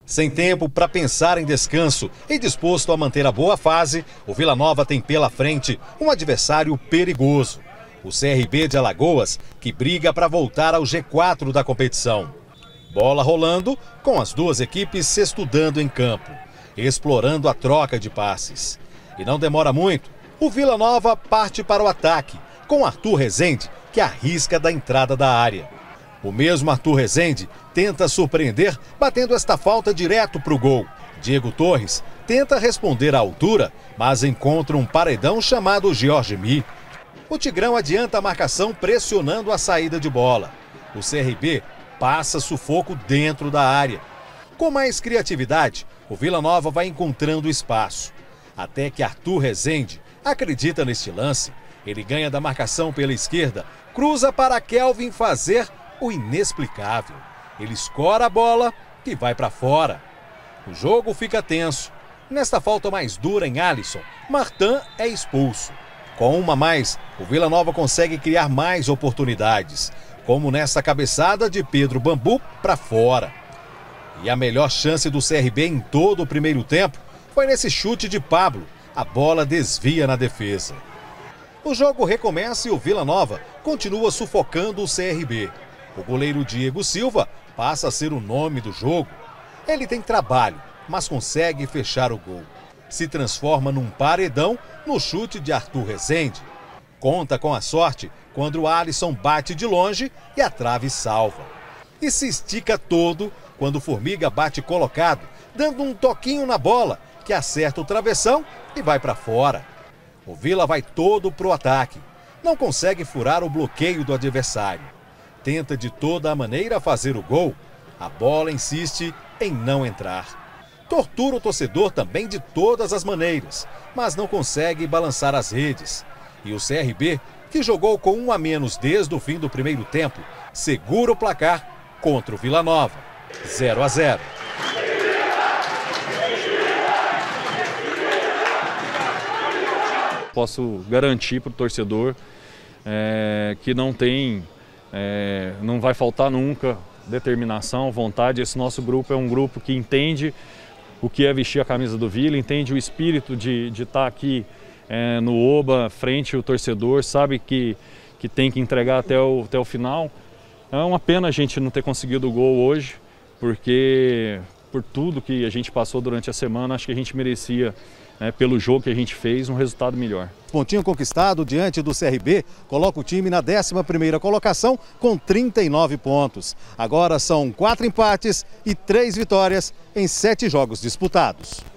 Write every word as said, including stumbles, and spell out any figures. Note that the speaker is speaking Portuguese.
Sem tempo para pensar em descanso e disposto a manter a boa fase, o Vila Nova tem pela frente um adversário perigoso. O C R B de Alagoas, que briga para voltar ao G quatro da competição. Bola rolando, com as duas equipes se estudando em campo, explorando a troca de passes. E não demora muito, o Vila Nova parte para o ataque, com Arthur Rezende, que arrisca da entrada da área. O mesmo Arthur Rezende tenta surpreender, batendo esta falta direto para o gol. Diego Torres tenta responder à altura, mas encontra um paredão chamado Jorge Mi. O Tigrão adianta a marcação pressionando a saída de bola. O C R B passa sufoco dentro da área. Com mais criatividade, o Vila Nova vai encontrando espaço. Até que Arthur Rezende acredita neste lance. Ele ganha da marcação pela esquerda, cruza para Kelvin fazer o inexplicável. Ele escora a bola e vai para fora. O jogo fica tenso. Nesta falta mais dura em Alisson, Martin é expulso. Com uma a mais, o Vila Nova consegue criar mais oportunidades, como nessa cabeçada de Pedro Bambu para fora. E a melhor chance do C R B em todo o primeiro tempo foi nesse chute de Pablo. A bola desvia na defesa. O jogo recomeça e o Vila Nova continua sufocando o C R B. O goleiro Diego Silva passa a ser o nome do jogo. Ele tem trabalho, mas consegue fechar o gol. Se transforma num paredão no chute de Arthur Rezende. Conta com a sorte quando o Alisson bate de longe e a trave salva. E se estica todo quando o Formiga bate colocado, dando um toquinho na bola, que acerta o travessão e vai para fora. O Vila vai todo pro ataque. Não consegue furar o bloqueio do adversário. Tenta de toda a maneira fazer o gol. A bola insiste em não entrar. Tortura o torcedor também de todas as maneiras, mas não consegue balançar as redes. E o C R B, que jogou com um a menos desde o fim do primeiro tempo, segura o placar contra o Vila Nova. zero a zero. Posso garantir para o torcedor é, que não tem, é, não vai faltar nunca determinação, vontade. Esse nosso grupo é um grupo que entende o que é vestir a camisa do Vila, entende o espírito de de estar aqui é, no Oba, frente ao torcedor, sabe que, que tem que entregar até o, até o final. É uma pena a gente não ter conseguido o gol hoje, porque por tudo que a gente passou durante a semana, acho que a gente merecia, É, pelo jogo que a gente fez, um resultado melhor. Pontinho conquistado diante do C R B, coloca o time na décima primeira colocação com trinta e nove pontos. Agora são quatro empates e três vitórias em sete jogos disputados.